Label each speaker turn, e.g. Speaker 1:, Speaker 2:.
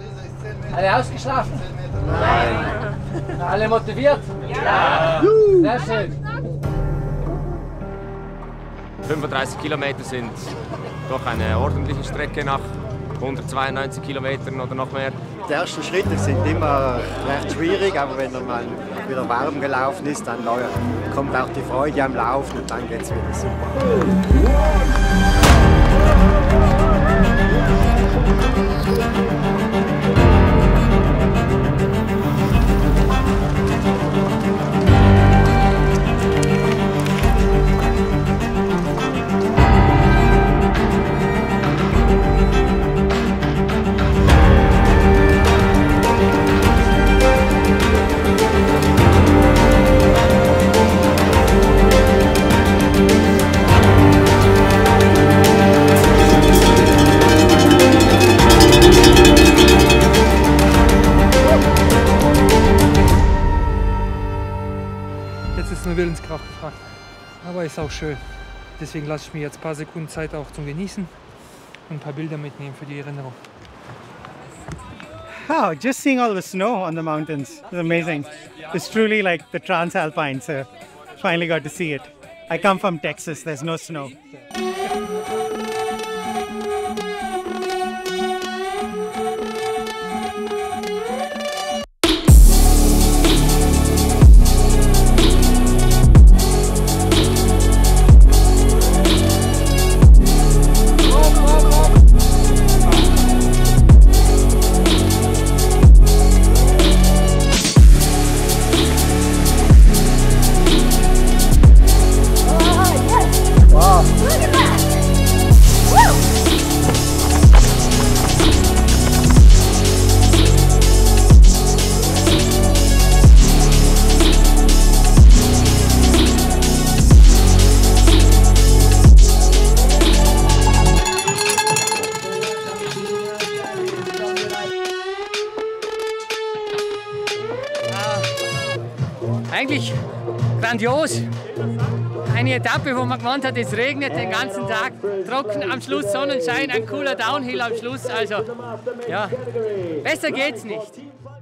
Speaker 1: Alle ausgeschlafen? Nein. Alle motiviert? Ja. Sehr schön.
Speaker 2: 35 Kilometer sind doch eine ordentliche Strecke nach 192 Kilometern oder noch mehr.
Speaker 3: Die ersten Schritte sind immer recht schwierig, aber wenn man mal wieder warm gelaufen ist, dann kommt auch die Freude am Laufen und dann geht es wieder super.
Speaker 4: Jetzt ist nur Willenskraft gefragt, aber ist auch schön. Deswegen lasse ich mir jetzt ein paar Sekunden Zeit auch zum Genießen und ein paar Bilder mitnehmen für die Erinnerung.
Speaker 5: Oh, just seeing all the snow on the mountains is amazing. It's truly like the Transalpine, so finally got to see it. I come from Texas, there's no snow.
Speaker 6: Eigentlich grandios. Eine Etappe, wo man gemeint hat, es regnet den ganzen Tag, trocken, am Schluss Sonnenschein, ein cooler Downhill am Schluss. Also ja, besser geht's nicht.